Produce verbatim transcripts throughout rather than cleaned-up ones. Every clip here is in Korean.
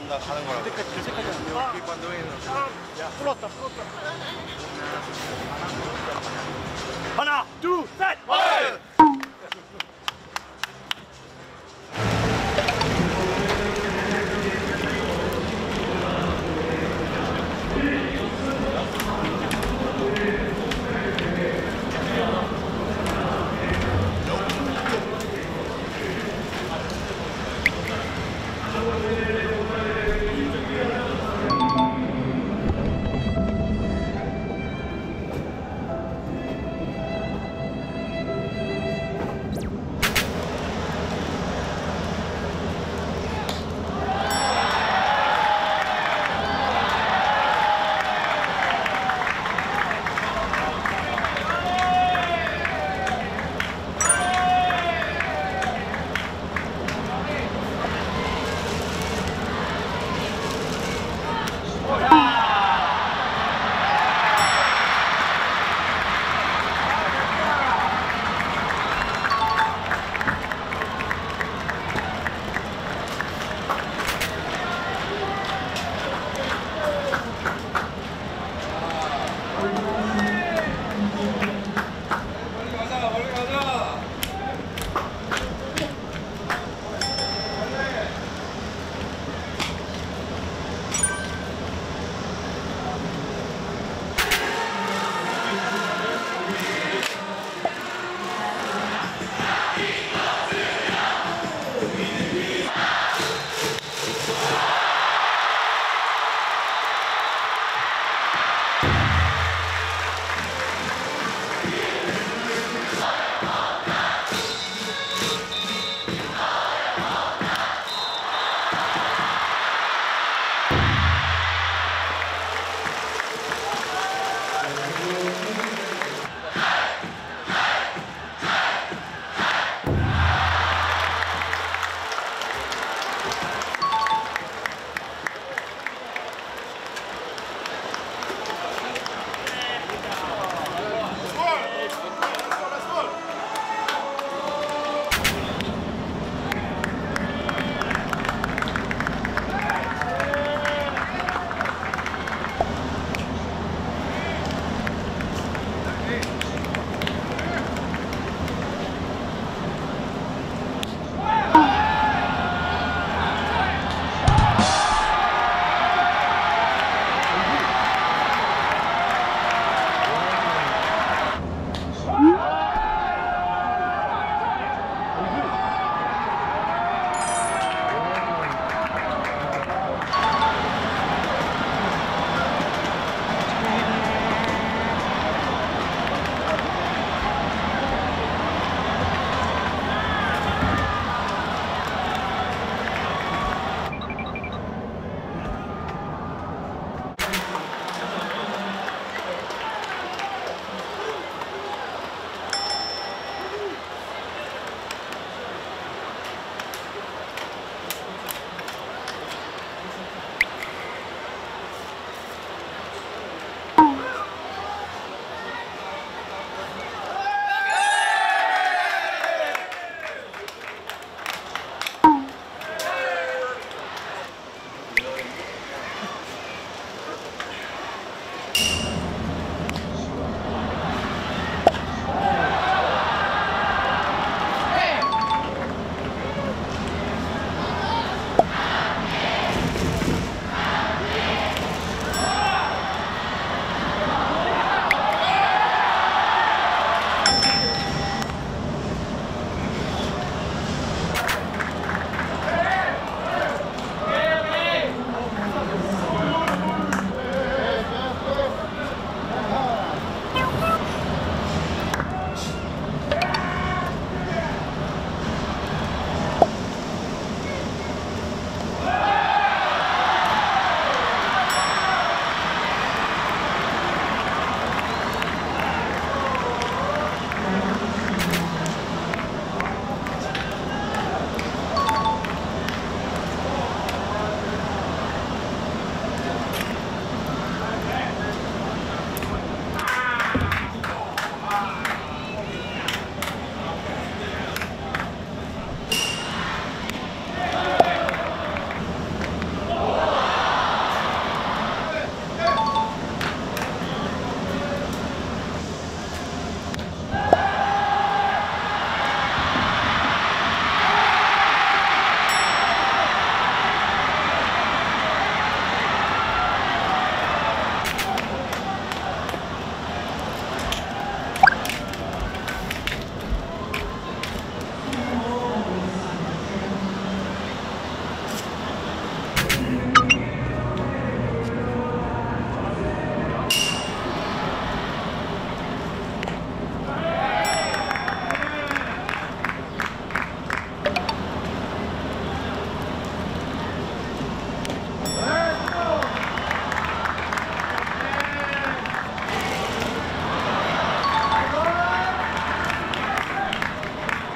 한다 하는 거라고. 그때까지 그때까지 안 돼요. 야, 풀었다, 풀었다. 하나, 둘, 셋.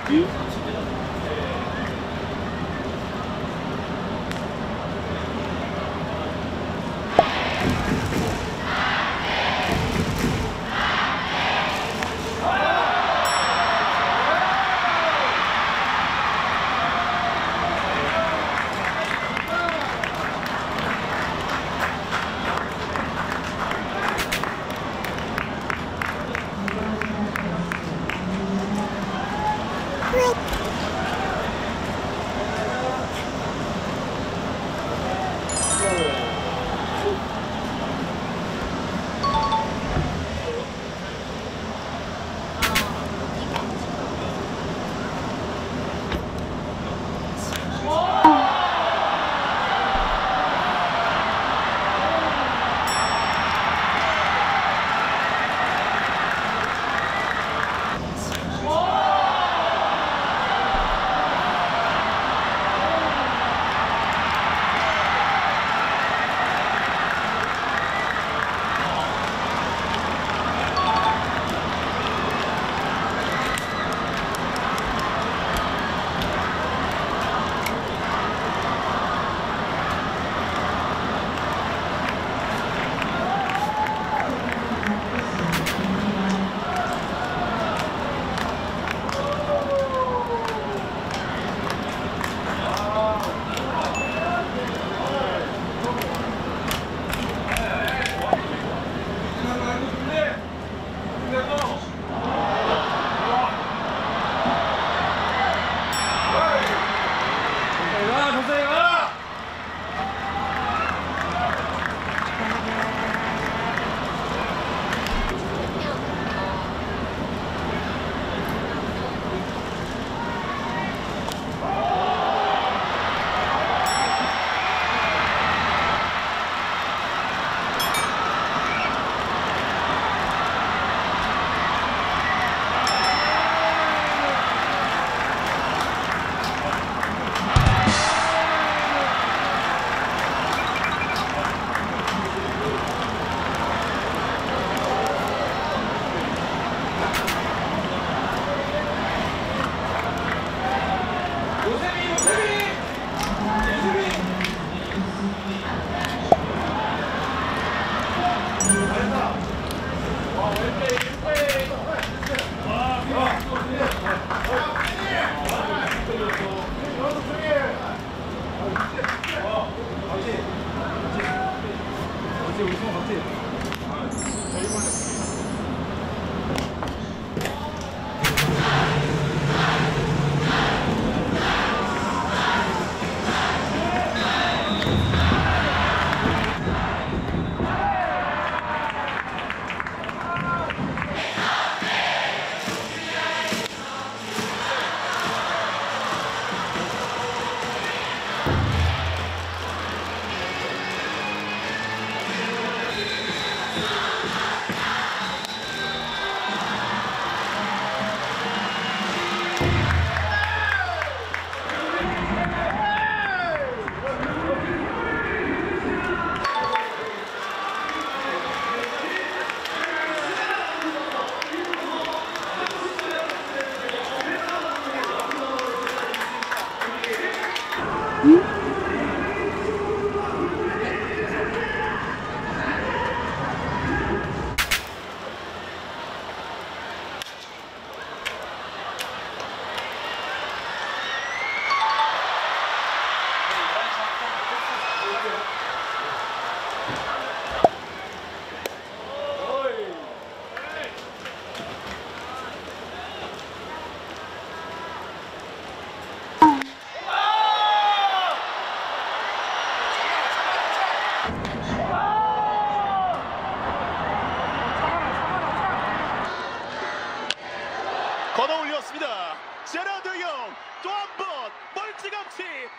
걷어 올렸습니다. 제라드 형 또 한 번 멀찌감치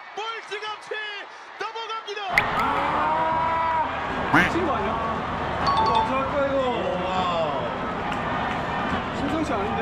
멀찌감치 넘어갑니다. 미친 거 아니야? 이거 어떡할 거야 이거? 심상치 않은데?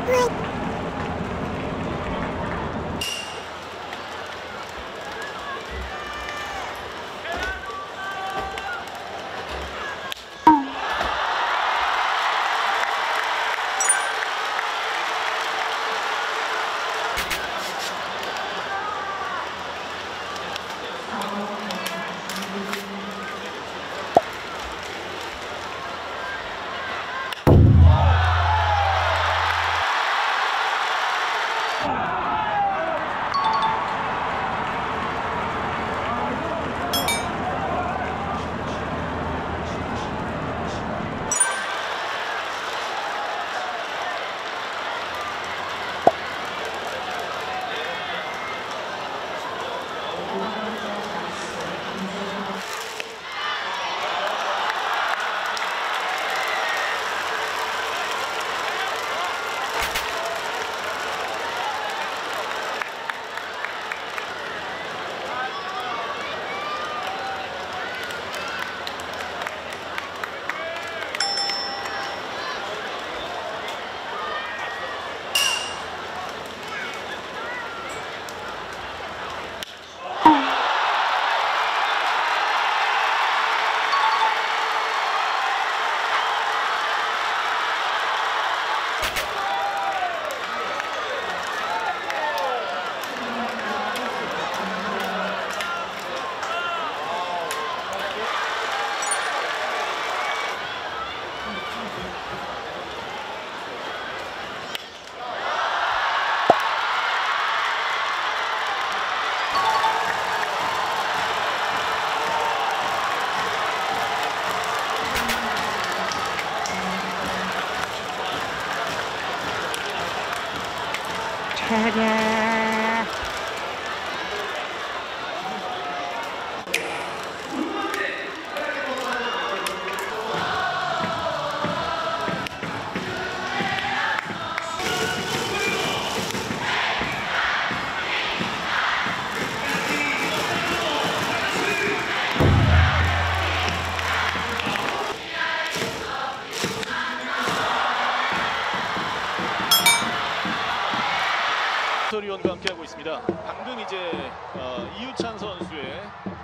해설위원과 함께하고 있습니다. 방금 이제 어, 이유찬 선수의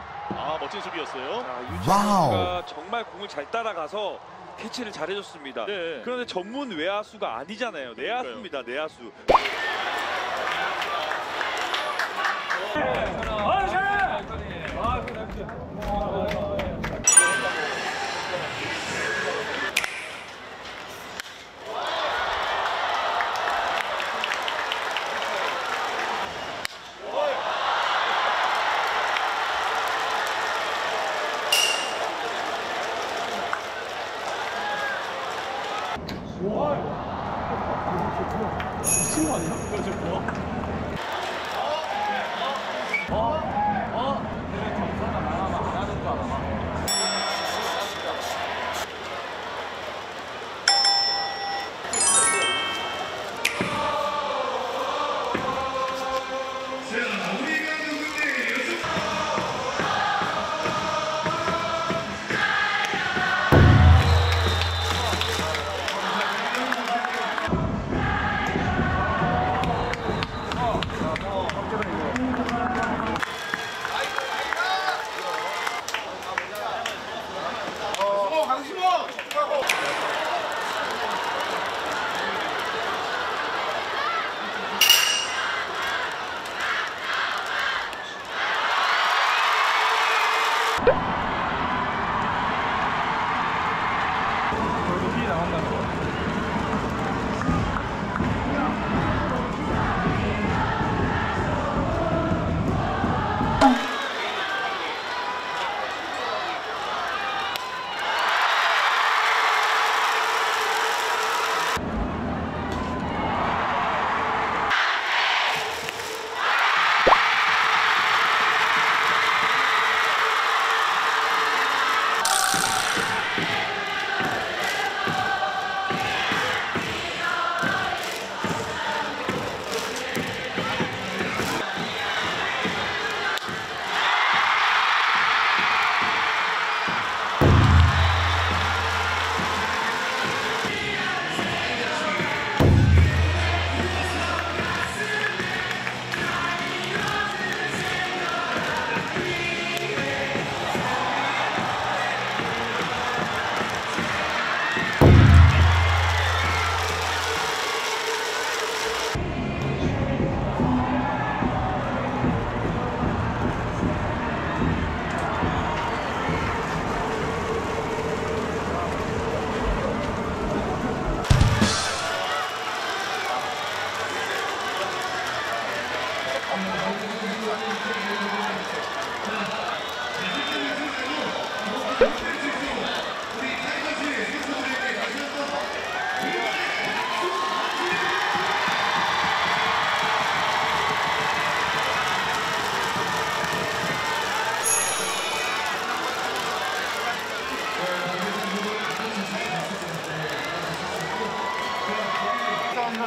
아, 멋진 수비였어요. 자, 유찬 선수가 정말 공을 잘 따라가서 캐치를 잘해줬습니다. 네. 그런데 전문 외야수가 아니잖아요. 내야수입니다. 내야수. 미친 거 아니야? 그거 지금 뭐? 어? 어? 그래 정사가 나가면 안 하는 거 알아?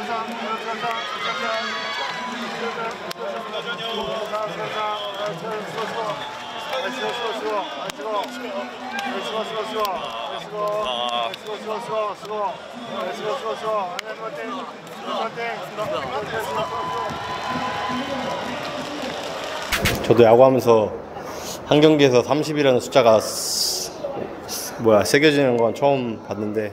저도 야구하면서 한 경기에서 삼십이라는 숫자가 뭐야 새겨지는 건 처음 봤는데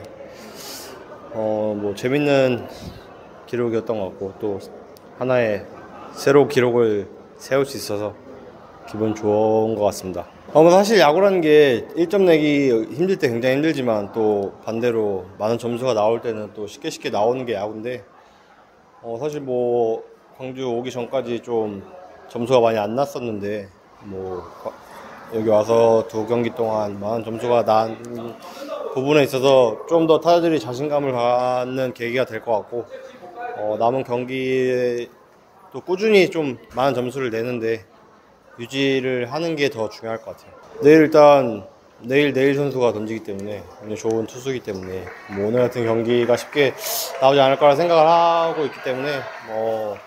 어 뭐 재밌는 기록이었던 것 같고 또 하나의 새로운 기록을 세울 수 있어서 기분 좋은 것 같습니다. 어, 뭐 사실 야구라는 게 일 점 내기 힘들 때 굉장히 힘들지만 또 반대로 많은 점수가 나올 때는 또 쉽게 쉽게 나오는 게 야구인데 어, 사실 뭐 광주 오기 전까지 좀 점수가 많이 안 났었는데 뭐 여기 와서 두 경기 동안 많은 점수가 난 부분에 있어서 좀 더 타자들이 자신감을 갖는 계기가 될 것 같고 어, 남은 경기에 또 꾸준히 좀 많은 점수를 내는데 유지를 하는 게 더 중요할 것 같아요. 내일 일단 내일 내일 선수가 던지기 때문에 굉장히 좋은 투수이기 때문에 뭐 오늘 같은 경기가 쉽게 나오지 않을 거라 생각을 하고 있기 때문에 뭐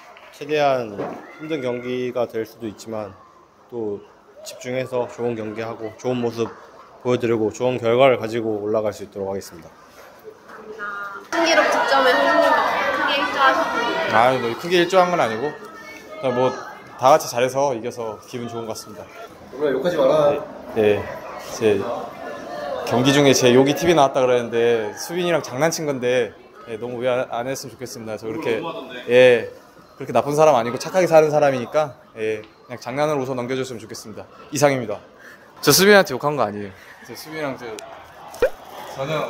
최대한 힘든 경기가 될 수도 있지만 또 집중해서 좋은 경기하고 좋은 모습 보여드리고 좋은 결과를 가지고 올라갈 수 있도록 하겠습니다. 신기록 득점에 선생님과 크게 일조하셨는데 아, 뭐 크게 일조한 건 아니고 뭐 다 같이 잘해서 이겨서 기분 좋은 것 같습니다. 오늘 욕하지 마라. 네, 제 경기 중에 제 욕이 티비에 나왔다 그랬는데 수빈이랑 장난친 건데 예, 너무 왜 안 했으면 좋겠습니다. 저 그렇게 예 그렇게 나쁜 사람 아니고 착하게 사는 사람이니까 예 그냥 장난으로 웃어 넘겨줬으면 좋겠습니다. 이상입니다. 저 수빈이한테 욕한 거 아니에요. 저 수빈이랑 저 전혀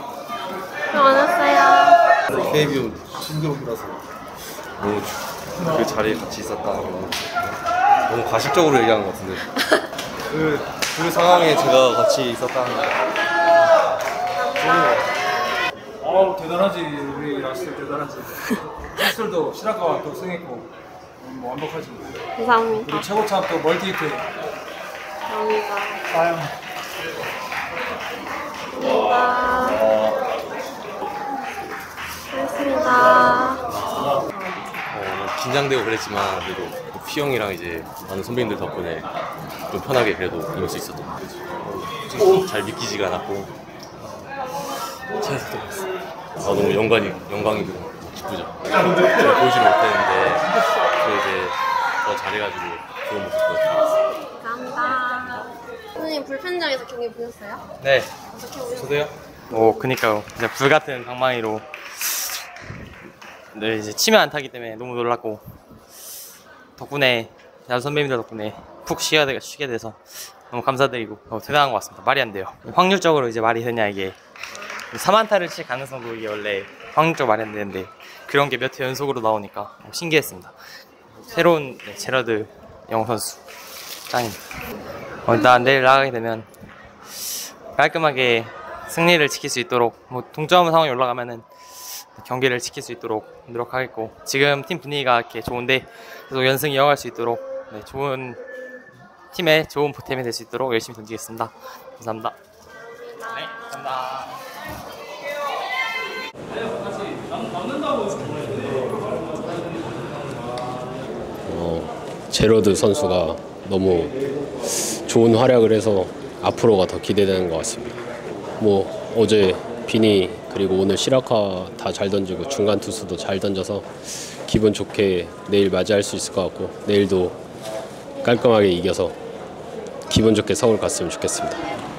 안 왔어요. 케이비오 신기록이라서 너무 그 자리에 같이 있었다는 거 너무 가식적으로 얘기하는 것 같은데 그, 그 상황에 제가 같이 있었다는 거 어 대단하지. 우리 라스트 대단하지. 라스트도 시라카와 또 승했고 뭐 완벽하지. 감사합니다. 우리 최고참 또 멀티히트. 감사합니다. 아유. 감사합니다. 고맙습니다. 어, 긴장되고 그랬지만 그래도 피 형이랑 이제 많은 선배님들 덕분에 좀 편하게 그래도 임할 수 있었던 것 같아요. 잘 믿기지가 않았고 잘했던 것 같습니다. 아, 너무 영광이, 영광이고 기쁘죠. 제가 보여주지 못했는데 또 이제 더 잘해가지고 좋은 모습 보여드리겠습니다. 감사합니다. 선생님 불펜장에서 경기 보셨어요? 네, 어떻게 보셨어요? 저도요. 오, 그니까요. 진짜 불같은 방망이로 네, 이제 치면 안 타기 때문에 너무 놀랐고 덕분에 야구 선배님들 덕분에 푹 쉬게, 돼, 쉬게 돼서 너무 감사드리고 어, 대단한 것 같습니다. 말이 안 돼요. 확률적으로 이제 말이 되냐 이게 삼 안타를 칠 가능성도 이게 원래 확률적으로 말이 안 되는데 그런 게 몇 회 연속으로 나오니까 신기했습니다. 새로운 네, 제러드 영호 선수 짱입니다. 어, 일단 내일 나가게 되면 깔끔하게 승리를 지킬 수 있도록 뭐 동점 상황이 올라가면은 경기를 지킬 수 있도록 노력하겠고 지금 팀 분위기가 이렇게 좋은데 계속 연승 이어갈 수 있도록 네, 좋은 팀의 좋은 보탬이 될 수 있도록 열심히 던지겠습니다. 감사합니다. 네, 감사합니다. 어, 제러드 선수가 너무 좋은 활약을 해서 앞으로가 더 기대되는 것 같습니다. 뭐 어제 비니 그리고 오늘 시라카 다 잘 던지고 중간 투수도 잘 던져서 기분 좋게 내일 맞이할 수 있을 것 같고 내일도 깔끔하게 이겨서 기분 좋게 서울 갔으면 좋겠습니다.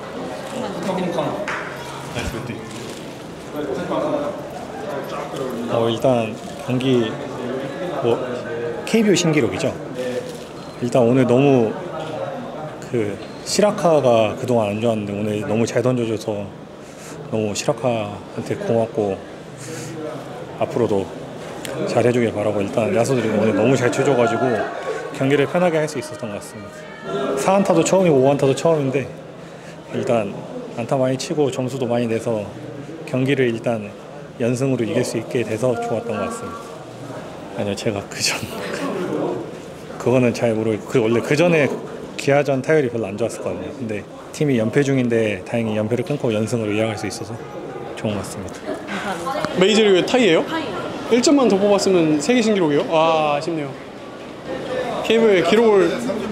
어, 일단 경기 뭐 케이비오 신기록이죠. 일단 오늘 너무 그 시라카가 그동안 안 좋았는데 오늘 너무 잘 던져줘서 너무 시라카한테 고맙고 앞으로도 잘 해주길 바라고 일단 야수들이 오늘 너무 잘 쳐줘가지고 경기를 편하게 할 수 있었던 것 같습니다. 사 안타도 처음이고 오 안타도 처음인데 일단 안타 많이 치고 점수도 많이 내서 경기를 일단 연승으로 이길 수 있게 돼서 좋았던 것 같습니다. 아니요, 제가 그전 그거는 잘 모르겠고 그 원래 그 전에 기아전 타율이 별로 안 좋았었거든요. 근데 팀이 연패 중인데 다행히 연패를 끊고 연승으로 이어갈 수 있어서 좋은 것 같습니다. 메이저리그 타이예요? 타이요. 일 점만 더 뽑았으면 세계 신기록이요? 와, 아쉽네요. 케이블 기록을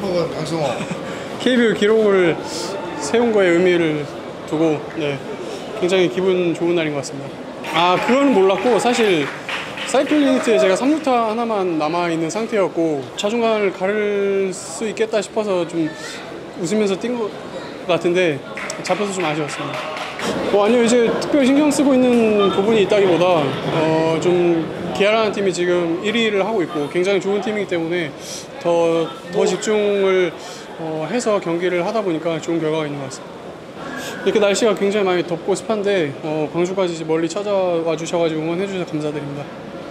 케이블 기록을 세운 거에 의미를 두고 네, 굉장히 기분 좋은 날인 것 같습니다. 아, 그거는 몰랐고 사실 사이클 리미트에 제가 삼 루타 하나만 남아있는 상태였고 좌중간을 가를 수 있겠다 싶어서 좀 웃으면서 뛴 것 같은데 잡혀서 좀 아쉬웠습니다. 어, 아니요, 이제 특별히 신경 쓰고 있는 부분이 있다기보다 어, 좀 기아라는 팀이 지금 일 위를 하고 있고 굉장히 좋은 팀이기 때문에 더, 더 집중을 어, 해서 경기를 하다 보니까 좋은 결과가 있는 것 같습니다. 이렇게 날씨가 굉장히 많이 덥고 습한데 어, 광주까지 멀리 찾아와 주셔가지고 응원해 주셔서 감사드립니다.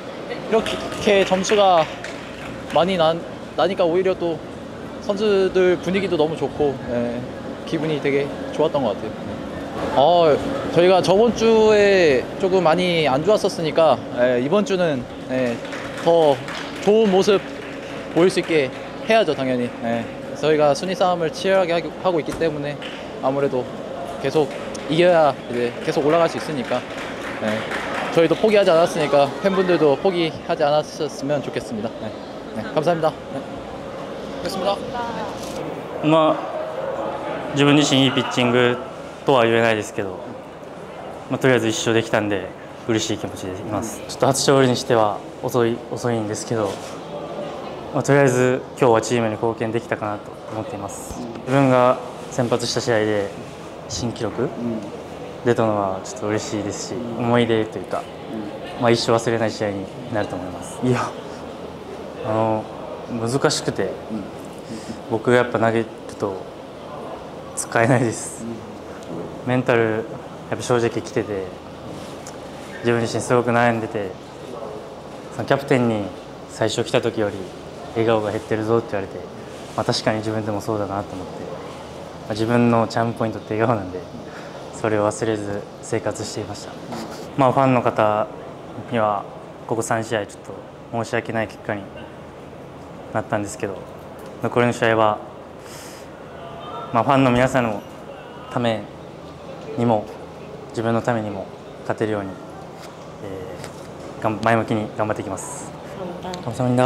이렇게 점수가 많이 나, 나니까 오히려 또 선수들 분위기도 너무 좋고 예, 기분이 되게 좋았던 것 같아요. 어, 저희가 저번 주에 조금 많이 안 좋았었으니까 예, 이번 주는 예, 더 좋은 모습 보일 수 있게 해야죠, 당연히. 예, 저희가 순위 싸움을 치열하게 하고 있기 때문에 아무래도 계속 이겨야 이제 계속 올라갈 수 있으니까 예, 저희도 포기하지 않았으니까 팬분들도 포기하지 않았으면 좋겠습니다. 네, 네, 감사합니다. 네. 됐습니다. まあ自分自身いいピッチングとは言えないですけど、まあ、とりあえず一勝できたんで嬉しい気持ちでいます。ちょっと初勝利にしては遅い遅いんですけど、まあ、とりあえず今日はチームに貢献できたかなと思っています。自分が先発した試合で新記録出たのはちょっと嬉しいですし、思い出というか、まあ、一生忘れない試合になると思います。いや、あの難しくて、僕がやっぱ投げると使えないです。メンタルやっぱ正直きてて、自分自身すごく悩んでて、そのキャプテンに最初来た時より笑顔が減ってるぞって言われて、まあ、確かに自分でもそうだなと思って、まあ、自分のチャームポイントって笑顔なんで、それを忘れず生活していました。まあ、ファンの方にはここさん試合ちょっと申し訳ない結果になったんですけど、残りの試合は、まあ、ファンの皆さんのためにも自分のためにも勝てるように、えー、前向きに頑張っていきます。감사합니다。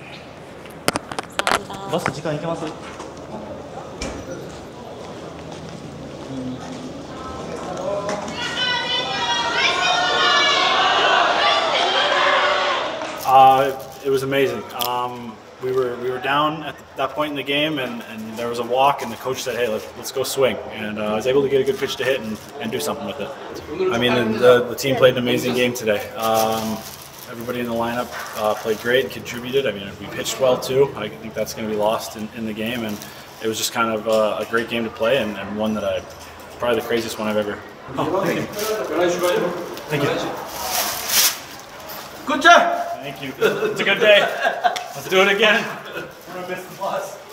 バス時間いけます？ Uh, it was amazing. Um, we were we were down at that point in the game, and, and there was a walk, and the coach said, "Hey, let's let's go swing." And uh, I was able to get a good pitch to hit and, and do something with it. I mean, the, the team played an amazing game today. Um, everybody in the lineup uh, played great and contributed. I mean, we pitched well too. I think that's going to be lost in, in the game, and it was just kind of a, a great game to play, and, and one that I probably the craziest one I've ever. Oh, thank you. Thank you. Good job. Thank you. It's a good day. Let's do it again. We're gonna miss the bus.